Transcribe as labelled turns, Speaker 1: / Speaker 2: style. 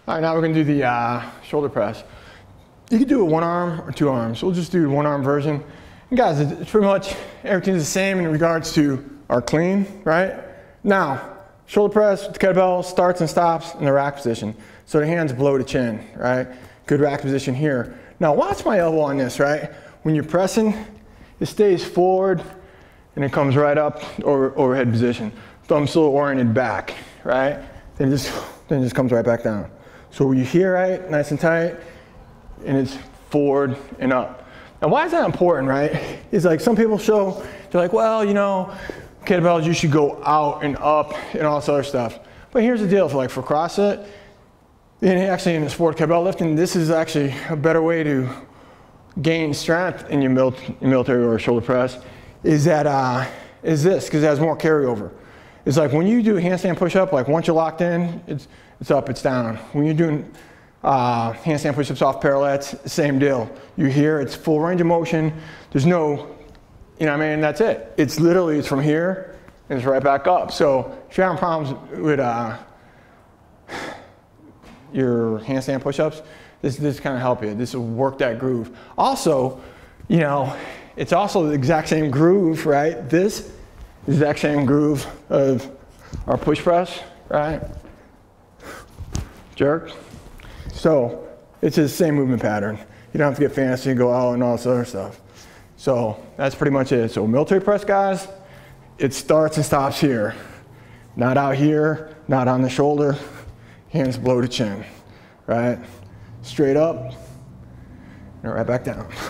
Speaker 1: All right, now we're gonna do the shoulder press. You can do it one arm or two arms. We'll just do the one arm version. And guys, it's pretty much everything's the same in regards to our clean, right? Now, shoulder press with the kettlebell starts and stops in the rack position. So the hands below the chin, right? Good rack position here. Now watch my elbow on this, right? When you're pressing, it stays forward and it comes right up over overhead position. Thumb still oriented back, right? Then it just comes right back down. So you hear, right, nice and tight, and it's forward and up. Now why is that important, right? It's like some people show, they're like, well, you know, kettlebells, you should go out and up and all this other stuff. But here's the deal, for CrossFit, and actually in the sport kettlebell lifting, this is actually a better way to gain strength in your military or shoulder press, is this, because it has more carryover. It's like when you do a handstand push-up, like once you're locked in, it's up, it's down. When you're doing handstand push-ups off parallettes, same deal. You hear it's full range of motion. There's no, you know what I mean, that's it. It's literally, it's from here and it's right back up. So if you're having problems with your handstand push-ups, this kind of help you. This will work that groove. Also, you know, it's also the exact same groove, right? This is the exact same groove of our push press, right? Jerk. So it's the same movement pattern. You don't have to get fancy and go out and all this other stuff. So that's pretty much it. So military press, guys, it starts and stops here. Not out here, not on the shoulder, hands below the chin, right? Straight up and right back down.